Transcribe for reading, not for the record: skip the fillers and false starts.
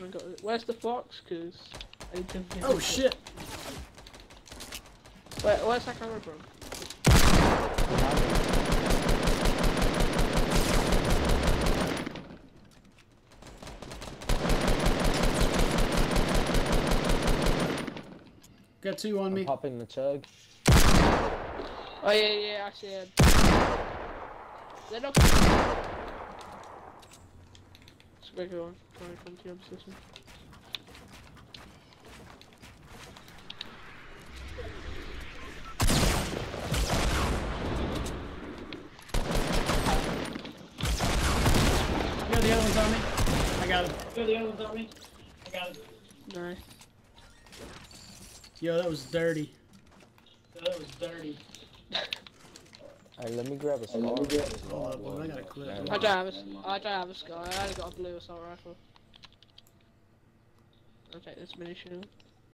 Where's the fox? Cause I need to. Oh shit! Where's that camera from? Got two on me. Popping the chug. Oh yeah, I see it. They're not. It's a bigger one. Trying to come to your position. Yeah, the other one's on me. I got him. Yeah, the other one's on me. I got him. Nice. Yo, that was dirty. That was dirty. Alright, let me grab a scar. Hold up, I gotta quit. I don't have a scar. I only got a blue assault rifle. I'll take this munition.